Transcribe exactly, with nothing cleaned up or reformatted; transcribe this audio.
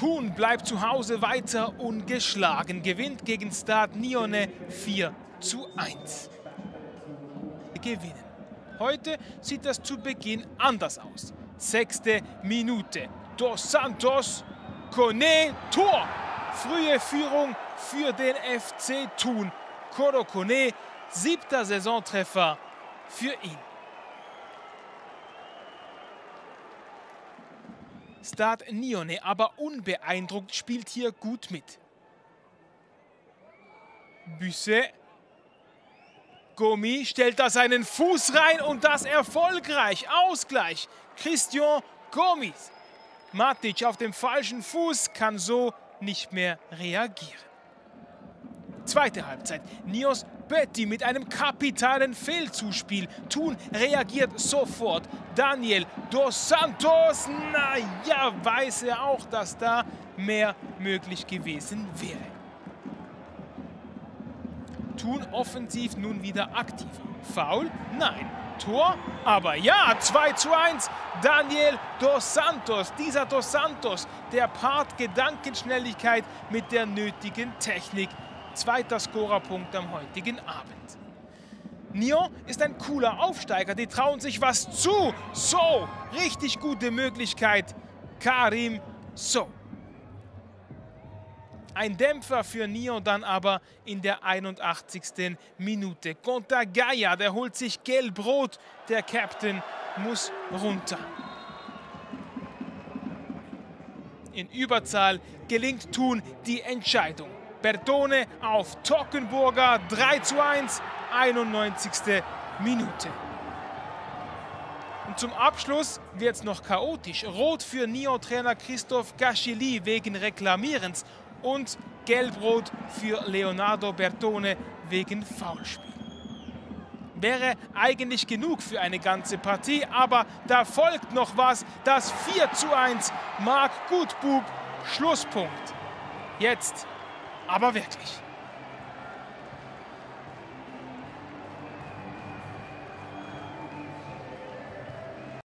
Thun bleibt zu Hause weiter ungeschlagen, gewinnt gegen Stade Nyonnais vier zu eins. Gewinnen. Heute sieht das zu Beginn anders aus. Sechste Minute. Dos Santos, Kone, Tor. Frühe Führung für den F C Thun. Koro Kone, siebter Saisontreffer für ihn. Stade Nyonnais, aber unbeeindruckt, spielt hier gut mit. Busset. Gomis stellt da seinen Fuß rein und das erfolgreich. Ausgleich. Christian Gomis. Matic auf dem falschen Fuß kann so nicht mehr reagieren. Zweite Halbzeit. Nios Bötti mit einem kapitalen Fehlzuspiel. Thun reagiert sofort. Daniel Dos Santos, naja, weiß er auch, dass da mehr möglich gewesen wäre. Thun offensiv nun wieder aktiv. Foul? Nein. Tor? Aber ja, zwei zu eins. Daniel Dos Santos. Dieser Dos Santos, der paart Gedankenschnelligkeit mit der nötigen Technik. Zweiter Scorerpunkt am heutigen Abend. Nyon ist ein cooler Aufsteiger, die trauen sich was zu. So, richtig gute Möglichkeit. Karim So. Ein Dämpfer für Nyon dann aber in der einundachtzigsten Minute. Contagaya, der holt sich gelb-rot. Der Captain muss runter. In Überzahl gelingt Thun die Entscheidung. Bertone auf Tockenburger, drei zu eins, einundneunzigste Minute. Und zum Abschluss wird es noch chaotisch. Rot für Nyon-Trainer Christophe Gachilly wegen Reklamierens und gelb-rot für Leonardo Bertone wegen Foulspiel. Wäre eigentlich genug für eine ganze Partie, aber da folgt noch was. Das vier zu eins, Marc Gutbub, Schlusspunkt. Jetzt aber wirklich.